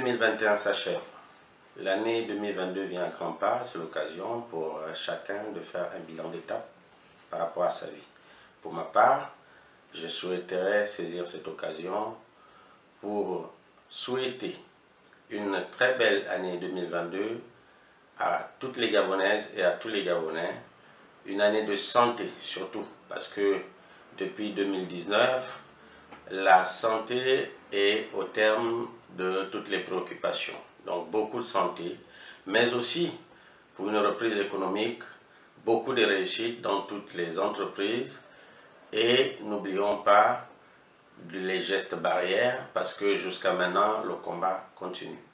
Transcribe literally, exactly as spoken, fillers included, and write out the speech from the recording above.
mille vingt et un s'achève. L'année deux mille vingt-deux vient à grands pas, c'est l'occasion pour chacun de faire un bilan d'étape par rapport à sa vie. Pour ma part, je souhaiterais saisir cette occasion pour souhaiter une très belle année deux mille vingt-deux à toutes les Gabonaises et à tous les Gabonais. Une année de santé surtout, parce que depuis deux mille dix-neuf, la santé est au terme de toutes les préoccupations. Donc beaucoup de santé, mais aussi pour une reprise économique, beaucoup de réussite dans toutes les entreprises. Et n'oublions pas les gestes barrières, parce que jusqu'à maintenant, le combat continue.